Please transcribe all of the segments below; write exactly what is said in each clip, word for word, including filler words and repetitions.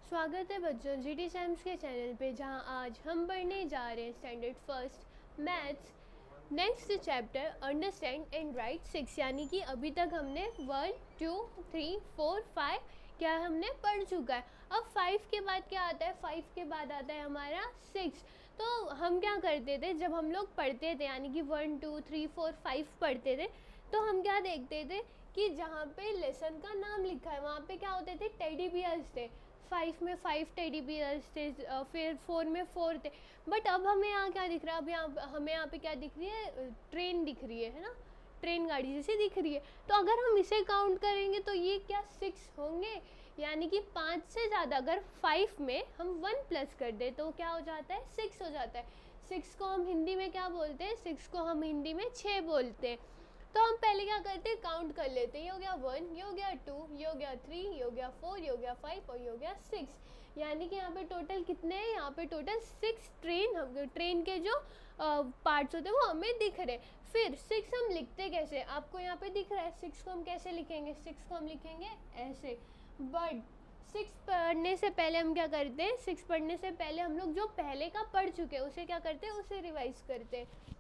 स्वागत है बच्चों जीटी साइंस के चैनल पे, जहां आज हम पढ़ने जा रहे हैं standard first maths next chapter understand and write six. यानी कि अभी तक हमने one two three four five क्या हमने पढ़ चुका है। अब फाइव के बाद क्या आता है? फाइव के बाद आता है हमारा सिक्स। तो हम क्या करते थे जब हम लोग पढ़ते थे, यानी कि one two three four five पढ़ते थे, तो हम क्या देखते थे कि जहाँ पे लेसन का नाम लिखा है वहाँ पे क्या होते थे? टेडी बियर्स थे। फाइव में फाइव टेडी बियर्स थे, फिर फोर में फोर थे। बट अब हमें यहाँ क्या दिख रहा है? अब यहाँ हमें यहाँ पे क्या दिख रही है? ट्रेन दिख रही है है ना, ट्रेन गाड़ी जैसी दिख रही है। तो अगर हम इसे काउंट करेंगे तो ये क्या सिक्स होंगे? यानी कि पाँच से ज़्यादा, अगर फाइव में हम वन प्लस कर दे तो क्या हो जाता है? सिक्स हो जाता है। सिक्स को हम हिंदी में क्या बोलते हैं? सिक्स को हम हिंदी में छः बोलते हैं। तो हम पहले क्या करते हैं? काउंट कर लेते हैं। ये हो गया वन, ये हो गया टू, ये हो गया थ्री, ये हो गया फोर, ये हो गया फाइव और ये हो गया सिक्स। यानी कि यहाँ पे टोटल कितने हैं? यहाँ पे टोटल सिक्स ट्रेन हम ट्रेन के जो पार्ट्स होते हैं वो हमें दिख रहे। फिर सिक्स हम लिखते कैसे? आपको यहाँ पे दिख रहा है। सिक्स को हम कैसे लिखेंगे? सिक्स को हम लिखेंगे ऐसे। बट सिक्स पढ़ने से पहले हम क्या करते हैं? सिक्स पढ़ने से पहले हम लोग जो पहले का पढ़ चुके हैं उसे क्या करते हैं? उसे रिवाइज करते हैं।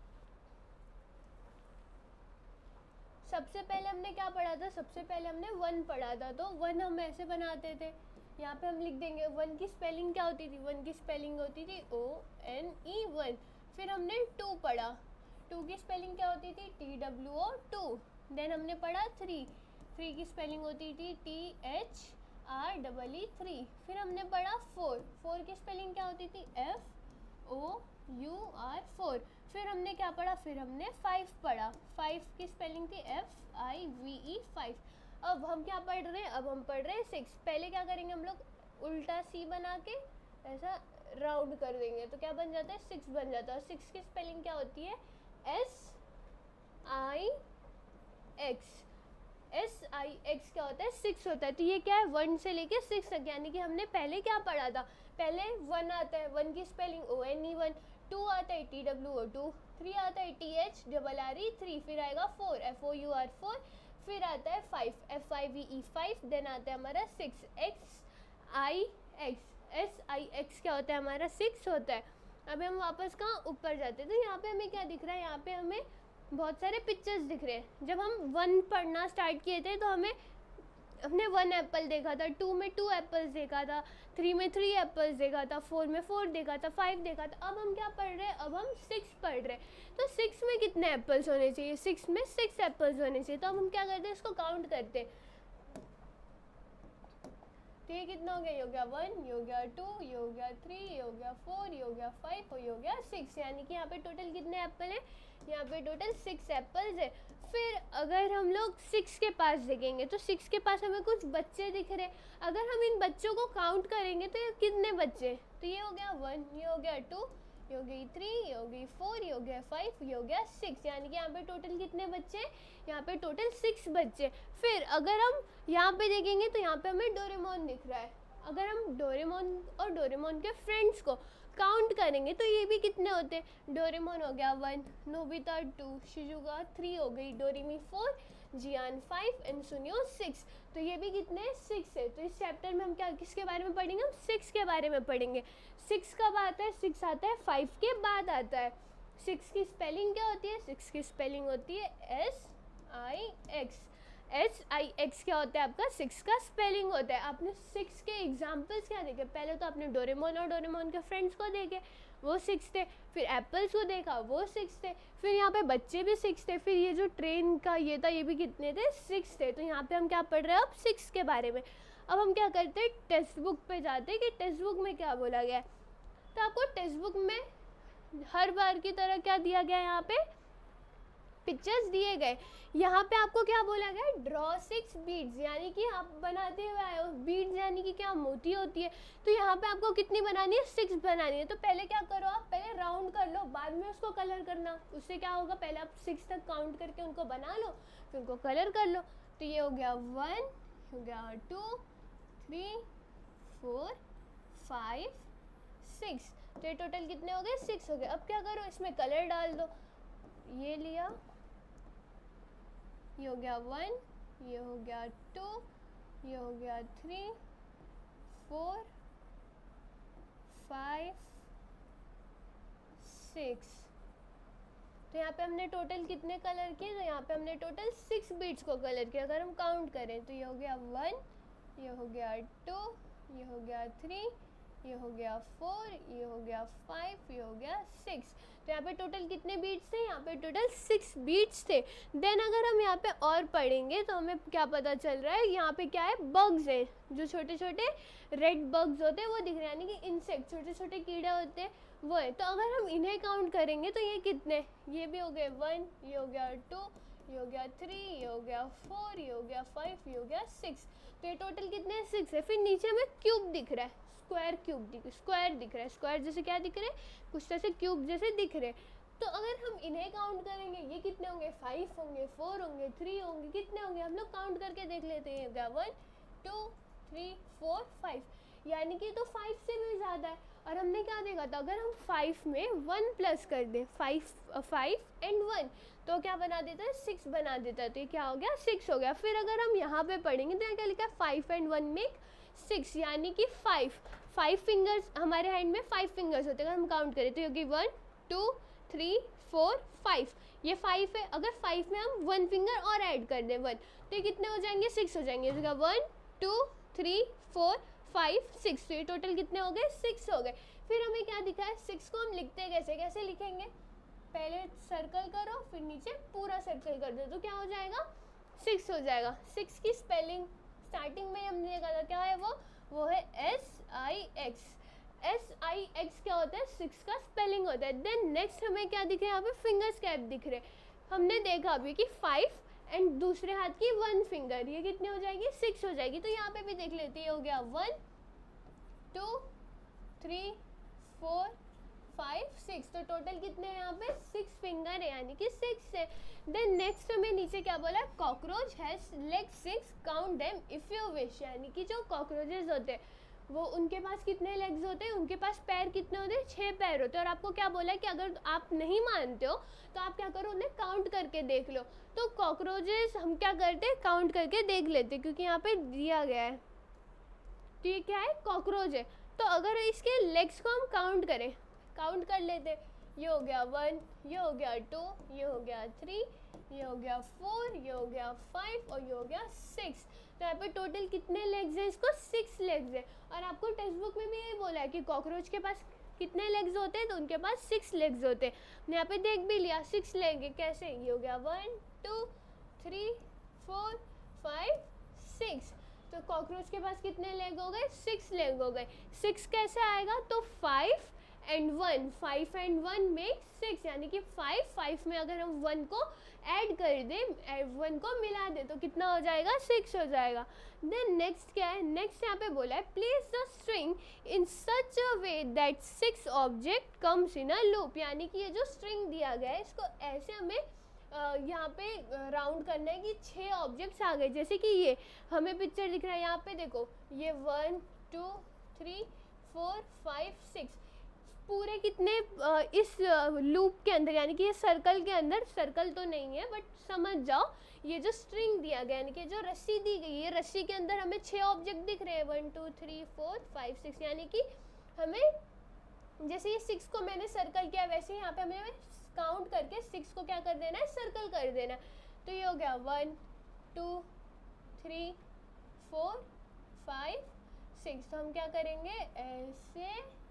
सबसे पहले हमने क्या पढ़ा था? सबसे पहले हमने वन पढ़ा था। तो वन हम ऐसे बनाते थे, यहाँ पे हम लिख देंगे। वन की स्पेलिंग क्या होती थी? वन की स्पेलिंग होती थी ओ एन ई वन। फिर हमने टू पढ़ा, टू की स्पेलिंग क्या होती थी? T W O two. Then हमने पढ़ा थ्री, थ्री की स्पेलिंग होती थी T H R double E three. फिर हमने पढ़ा फोर, फोर की स्पेलिंग क्या होती थी? F O U R four. फिर हमने क्या पढ़ा? फिर हमने फाइव पढ़ा, फाइव की स्पेलिंग थी F I V E five. अब हम क्या पढ़ रहे हैं? अब हम पढ़ रहे हैं सिक्स। पहले क्या करेंगे हम लोग? उल्टा सी बना के ऐसा राउंड कर देंगे तो क्या बन जाता है? सिक्स बन जाता है। और सिक्स की स्पेलिंग क्या होती है? S I X. S I X क्या होता है? सिक्स होता है। तो ये क्या है? वन से लेके सिक्स तक। यानी कि हमने पहले क्या पढ़ा था? पहले वन आता है, वन की spelling O N E one. Two आता है T W O two. Three आता है T H double R E three. फिर आएगा four, F O U R four. फिर आता है five, F I V E five. Then आता है हमारा six, X I X. S I X क्या होता है? हमारा सिक्स होता है। अभी हम वापस कहाँ? ऊपर जाते हैं। तो यहाँ पे हमें क्या दिख रहा है? यहाँ पे हमें बहुत सारे पिक्चर्स दिख रहे हैं। जब हम वन पढ़ना स्टार्ट किए थे तो हमें हमने वन एप्पल देखा था, टू में टू एप्पल्स देखा था, थ्री में थ्री एप्पल्स देखा था, फोर में फोर देखा था, फाइव देखा था। अब हम क्या पढ़ रहे हैं? अब हम सिक्स पढ़ रहे हैं। तो सिक्स में कितने एप्पल्स होने चाहिए? सिक्स में सिक्स एप्पल्स होने चाहिए। तो अब हम क्या करते हैं? इसको काउंट करते हैं। तो ये कितना हो गया? ये हो गया वन, ये हो गया टू, ये हो गया थ्री, ये हो गया फोर, ये हो गया फाइव और ये हो गया सिक्स। यानी कि यहाँ पे टोटल कितने एप्पल हैं? यहाँ पे टोटल सिक्स एप्पल्स है। फिर अगर हम लोग सिक्स के पास देखेंगे तो सिक्स के पास हमें कुछ बच्चे दिख रहे हैं। अगर हम इन बच्चों को काउंट करेंगे तो ये कितने बच्चे? तो ये हो गया वन, ये हो गया टू, ये हो गई थ्री, ये हो गई फोर, ये हो गया फाइव, ये हो गया सिक्स। यानी कि यहाँ पे टोटल कितने बच्चे? यहाँ पे टोटल सिक्स बच्चे। फिर अगर हम यहाँ पे देखेंगे तो यहाँ पे हमें डोरेमोन दिख रहा है। अगर हम डोरेमोन और डोरेमोन के फ्रेंड्स को काउंट करेंगे तो ये भी कितने होते हैं? डोरेमोन हो गया one, Nobita two, Shizuka three हो गई, Doremi four, Gian five and Suneo six. तो ये भी कितने? सिक्स है। तो इस चैप्टर में हम क्या किसके बारे में पढ़ेंगे? हम सिक्स के बारे में पढ़ेंगे। सिक्स कब आता है? सिक्स आता है फाइव के बाद आता है। सिक्स की स्पेलिंग क्या होती है? सिक्स की स्पेलिंग होती है S I X. S I X क्या होता है? आपका सिक्स का स्पेलिंग होता है। आपने सिक्स के एग्जाम्पल्स क्या देखे? पहले तो आपने डोरेमोन और डोरेमोन के फ्रेंड्स को देखे, वो सिक्स थे। फिर एप्पल्स को देखा, वो सिक्स थे। फिर यहाँ पे बच्चे भी सिक्स थे। फिर ये जो ट्रेन का ये था, ये भी कितने थे? सिक्स थे। तो यहाँ पे हम क्या पढ़ रहे हैं? अब सिक्स के बारे में। अब हम क्या करते हैं? टेक्स्ट बुक पे जाते हैं कि टेक्स्ट बुक में क्या बोला गया है। तो आपको टेक्स्ट बुक में हर बार की तरह क्या दिया गया है? यहाँ पे पिक्चर्स दिए गए। यहाँ पे आपको क्या बोला गया? Draw six beads. यानी कि आप बनाते हुए आए हो। बीड्स यानी कि क्या? मोती होती है। तो यहाँ पे आपको कितनी बनानी है? सिक्स बनानी है। तो पहले क्या करो? आप पहले राउंड कर लो, बाद में उसको कलर करना। उससे क्या होगा? पहले आप सिक्स तक काउंट करके उनको बना लो, फिर उनको कलर कर लो। तो ये हो गया वन, हो गया two, three, four, five, six. तो ये टोटल कितने हो गए? सिक्स हो गए। अब क्या करो? इसमें कलर डाल दो। ये लिया, ये हो गया वन, ये हो गया टू, ये हो गया थ्री, फोर फाइव सिक्स। तो यहाँ पे हमने टोटल कितने कलर किए? तो यहाँ पे हमने टोटल सिक्स बीट्स को कलर किया। अगर हम काउंट करें तो ये हो गया वन, ये हो गया टू, ये हो गया थ्री, ये हो गया फोर, ये हो गया फाइव, ये हो गया सिक्स। तो यहाँ पे टोटल कितने बीट्स थे? यहाँ पे टोटल सिक्स बीट्स थे। देन अगर हम यहाँ पे और पढ़ेंगे तो हमें क्या पता चल रहा है, यहाँ पे क्या है, बग्स हैं, जो छोटे छोटे रेड बग्स होते हैं वो दिख रहे हैं, यानी कि इंसेक्ट, छोटे छोटे कीड़े होते हैं वो है। तो अगर हम इन्हें काउंट करेंगे तो ये कितने, ये भी हो गए वन, ये हो गया टू, ये हो गया थ्री, ये हो गया फोर, ये हो गया फाइव, ये हो गया सिक्स। तो ये टोटल कितने हैं? सिक्स है। फिर नीचे में क्यूब दिख रहा है, स्क्वायर क्यूब दिख स्क्वायर दिख रहा है। स्क्वायर जैसे क्या दिख रहे हैं? कुछ तरह से क्यूब जैसे दिख रहे हैं। तो अगर हम इन्हें काउंट करेंगे ये कितने होंगे? फाइव होंगे, फोर होंगे, थ्री होंगे, कितने होंगे हम लोग काउंट करके देख लेते हैं। ये one two three four five, यानी कि तो फाइव से भी ज़्यादा है। और हमने क्या देखा था, अगर हम फाइव में वन प्लस कर दें, फाइव फाइव एंड वन, तो क्या बना देता है? सिक्स बना देता है। तो ये क्या हो गया? सिक्स हो गया। फिर अगर हम यहाँ पे पढ़ेंगे तो यहाँ क्या लिखा है? Five and one make six, यानी कि फाइव फाइव फिंगर्स हमारे हैंड में फाइव फिंगर्स होते हैं। अगर हम काउंट करें तो ये होगी one two three four five, ये फाइव है। अगर फाइव में हम वन फिंगर और ऐड कर दें वन, तो ये कितने हो जाएंगे? सिक्स हो जाएंगे। इसका one two three four five six, तो ये टोटल कितने हो गए? सिक्स हो गए। फिर हमें क्या दिखा है? सिक्स को हम लिखते कैसे कैसे लिखेंगे? पहले सर्कल करो, फिर नीचे पूरा सर्कल कर दो, तो क्या हो जाएगा? सिक्स हो जाएगा। सिक्स की स्पेलिंग स्टार्टिंग में हमने देखा था, क्या है वो वो है S I X. S I X क्या होता है? सिक्स का स्पेलिंग होता है। देन नेक्स्ट हमें क्या दिख रहा है? यहाँ पे फिंगर्स कैप दिख रहे। हमने देखा अभी कि फाइव एंड दूसरे हाथ की वन फिंगर, ये कितनी हो जाएगी? सिक्स हो जाएगी। तो यहाँ पे भी देख लेते हैं, हो गया one two three four five six. तो टोटल कितने हैं यहाँ पे? सिक्स फिंगर है, यानी कि सिक्स है। देन नेक्स्ट हमें नीचे क्या बोला है? Cockroach has leg six, count them if you wish, यानी कि जो कॉकरोचेस होते हैं वो उनके पास कितने लेग्स होते हैं? उनके पास पैर कितने होते हैं? छः पैर होते हैं। और आपको क्या बोला है कि अगर आप नहीं मानते हो तो आप क्या करो, उन्हें काउंट करके देख लो। तो कॉकरोचेस हम क्या करते हैं? काउंट करके देख लेते, क्योंकि यहाँ पे दिया गया है। तो ये क्या है? कॉकरोच है। तो अगर इसके लेग्स को हम काउंट करें, काउंट कर लेते, ये हो गया वन, ये हो गया टू, ये हो गया थ्री, ये हो गया फोर, ये हो गया फाइव और ये हो गया सिक्स। तो यहाँ पे टोटल कितने लेग्स हैं? इसको सिक्स लेग्स है। और आपको टेक्स्ट बुक में भी यही बोला है कि कॉकरोच के पास कितने लेग्स होते हैं? तो उनके पास सिक्स लेग्स होते हैं। हमने यहाँ पे देख भी लिया, सिक्स लेग है। कैसे? ये हो गया one two three four five six. तो कॉकरोच के पास कितने लेग हो गए? सिक्स लेग हो गए। सिक्स कैसे आएगा? तो five and one, five and one make six, यानी कि फाइव फाइव में अगर हम वन को ऐड कर दें, वन को मिला दें, तो कितना हो जाएगा? सिक्स हो जाएगा। देन नेक्स्ट क्या है? नेक्स्ट यहाँ पे बोला है place the string in such a way that six object comes in a loop, यानी कि ये जो स्ट्रिंग दिया गया है इसको ऐसे हमें यहाँ पे राउंड करना है कि छः ऑब्जेक्ट्स आ गए। जैसे कि ये हमें पिक्चर दिख रहा है, यहाँ पे देखो, ये one two three four five six, पूरे कितने इस लूप के अंदर, यानी कि ये सर्कल के अंदर, सर्कल तो नहीं है बट समझ जाओ, ये जो स्ट्रिंग दिया गया यानी कि जो रस्सी दी गई है, रस्सी के अंदर हमें छः ऑब्जेक्ट दिख रहे हैं, one two three four five six, यानी कि हमें जैसे ये सिक्स को मैंने सर्कल किया वैसे ही यहाँ पे हमें काउंट करके सिक्स को क्या कर देना है? सर्कल कर देना। तो ये हो गया one two three four five six. तो हम क्या करेंगे? ऐसे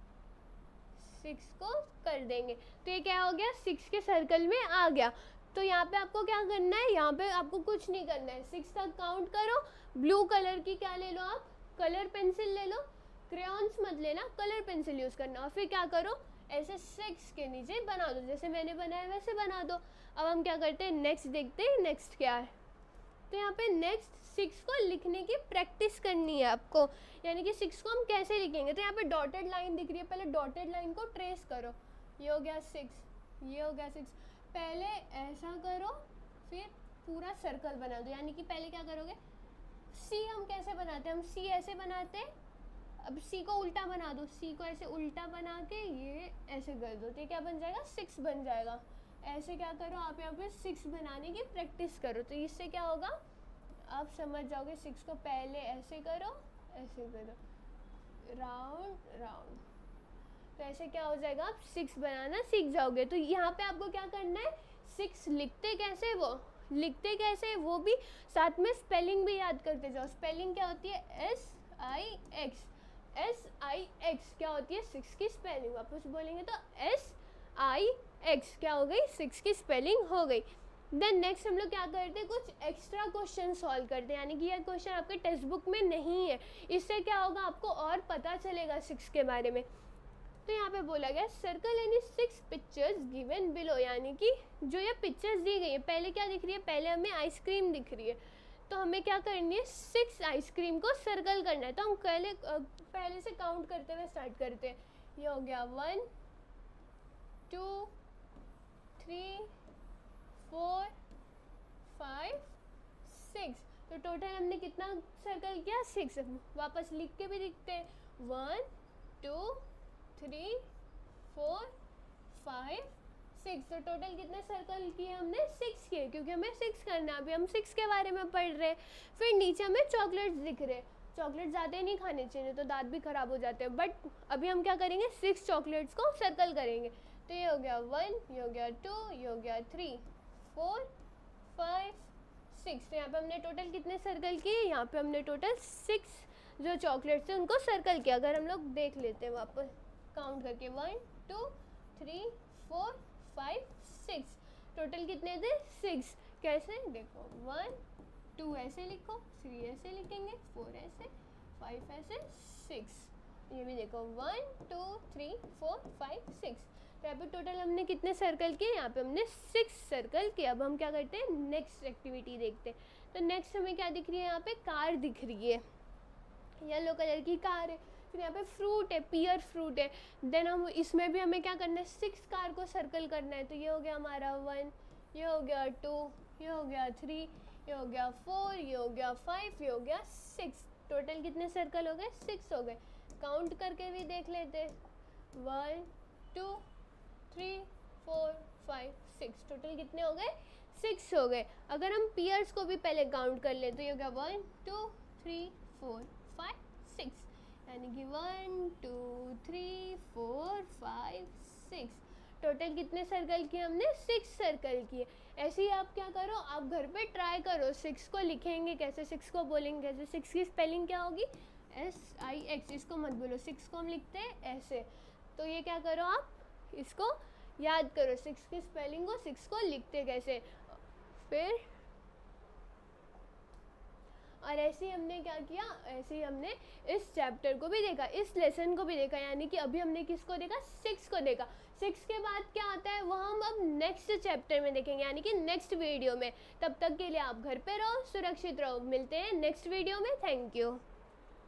सिक्स को कर देंगे, तो ये क्या हो गया? सिक्स के सर्कल में आ गया। तो यहाँ पे आपको क्या करना है? यहाँ पे आपको कुछ नहीं करना है, सिक्स तक काउंट करो। ब्लू कलर की क्या ले लो आप? कलर पेंसिल ले लो, क्रेयॉन्स मत लेना, कलर पेंसिल यूज़ करना। और फिर क्या करो? ऐसे सिक्स के नीचे बना दो, जैसे मैंने बनाया वैसे बना दो। अब हम क्या करते हैं? नेक्स्ट देखते हैं, नेक्स्ट क्या है। तो यहाँ पे नेक्स्ट सिक्स को लिखने की प्रैक्टिस करनी है आपको, यानी कि सिक्स को हम कैसे लिखेंगे। तो यहाँ पे डॉटेड लाइन दिख रही है, पहले डॉटेड लाइन को ट्रेस करो। ये हो गया सिक्स, ये हो गया सिक्स। पहले ऐसा करो, फिर पूरा सर्कल बना दो, यानी कि पहले क्या करोगे? सी हम कैसे बनाते हैं? हम सी ऐसे बनाते हैं। अब सी को उल्टा बना दो, सी को ऐसे उल्टा बना के ये ऐसे कर दो, तो ये क्या बन जाएगा? सिक्स बन जाएगा। ऐसे क्या करो आप यहाँ पे सिक्स बनाने की प्रैक्टिस करो, तो इससे क्या होगा? आप समझ जाओगे। सिक्स को पहले ऐसे करो, ऐसे करो, राउंड राउंड, तो ऐसे क्या हो जाएगा, आप सिक्स बनाना सीख जाओगे। तो यहाँ पे आपको क्या करना है, सिक्स लिखते कैसे, वो लिखते कैसे वो भी साथ में स्पेलिंग भी याद करते जाओ। स्पेलिंग क्या होती है, S I X, S I X क्या होती है, सिक्स की स्पेलिंग। वापस बोलेंगे तो एस आई एक्स क्या हो गई, सिक्स की स्पेलिंग हो गई। देन नेक्स्ट हम लोग क्या करते हैं, कुछ एक्स्ट्रा क्वेश्चन सॉल्व करते हैं, यानी कि ये क्वेश्चन आपके टेक्स्ट बुक में नहीं है। इससे क्या होगा, आपको और पता चलेगा सिक्स के बारे में। तो यहाँ पे बोला गया circle any six pictures given below, यानी कि जो ये पिक्चर्स दी गई है, पहले क्या दिख रही है, पहले हमें आइसक्रीम दिख रही है, तो हमें क्या करनी है, सिक्स आइसक्रीम को सर्कल करना है। तो हम पहले पहले से काउंट करते हुए स्टार्ट करते हैं। ये हो गया one two three four five six, तो टोटल हमने कितना सर्कल किया, सिक्स। वापस लिख के भी दिखते हैं, one two three four five six, तो टोटल कितने सर्कल किए हमने, सिक्स किए, क्योंकि हमें सिक्स करना है। अभी हम सिक्स के बारे में पढ़ रहे हैं। फिर नीचे हमें चॉकलेट्स दिख रहे हैं, चॉकलेट ज़्यादा नहीं खाने चाहिए तो दांत भी ख़राब हो जाते हैं, बट अभी हम क्या करेंगे, सिक्स चॉकलेट्स को सर्कल करेंगे। तो ये हो गया वन, ये हो गया टू, ये हो गया थ्री फोर फाइव सिक्स, तो यहाँ पे हमने टोटल कितने सर्कल किए, यहाँ पे हमने टोटल सिक्स जो चॉकलेट्स थे उनको सर्कल किया। अगर हम लोग देख लेते हैं वापस काउंट करके, one two three four five six, total कितने थे, सिक्स। कैसे देखो, वन टू ऐसे लिखो, थ्री ऐसे लिखेंगे, फोर ऐसे, फाइव ऐसे, सिक्स। ये भी देखो one two three four five six, तो यहाँ पे टोटल हमने कितने सर्कल किए, यहाँ पे हमने सिक्स सर्कल किए। अब हम क्या करते हैं, नेक्स्ट एक्टिविटी देखते हैं। तो नेक्स्ट हमें क्या दिख रही है, यहाँ पे कार दिख रही है, येलो कलर की कार है। फिर यहाँ पे फ्रूट है, पियर फ्रूट है। देन हम इसमें भी हमें क्या करना है, सिक्स कार को सर्कल करना है। तो ये हो गया हमारा वन, ये हो गया टू, ये हो गया थ्री, ये हो गया फोर, ये हो गया फाइव, ये हो गया सिक्स। टोटल कितने सर्कल हो गए, सिक्स हो गए। काउंट करके भी देख लेते, one two three four five six, total कितने हो गए, सिक्स हो गए। अगर हम पियर्स को भी पहले काउंट कर लें तो ये हो गया one two three four five six, यानी कि one two three four five six, total कितने सर्कल किए हमने, सिक्स सर्कल किए। ऐसे ही आप क्या करो, आप घर पे ट्राई करो, सिक्स को लिखेंगे कैसे, सिक्स को बोलेंगे कैसे, सिक्स की स्पेलिंग क्या होगी, एस आई एक्स, इसको मत बोलो, सिक्स को हम लिखते हैं ऐसे। तो ये क्या करो, आप इसको याद करो, सिक्स की स्पेलिंग को, सिक्स को लिखते कैसे। फिर और ऐसे ही हमने क्या किया, ऐसे ही हमने इस चैप्टर को भी देखा, इस लेसन को भी देखा, यानी कि अभी हमने किसको देखा, सिक्स को देखा। सिक्स के बाद क्या आता है वो हम अब नेक्स्ट चैप्टर में देखेंगे, यानी कि नेक्स्ट वीडियो में। तब तक के लिए आप घर पे रहो, सुरक्षित रहो, मिलते हैं नेक्स्ट वीडियो में। Thank you.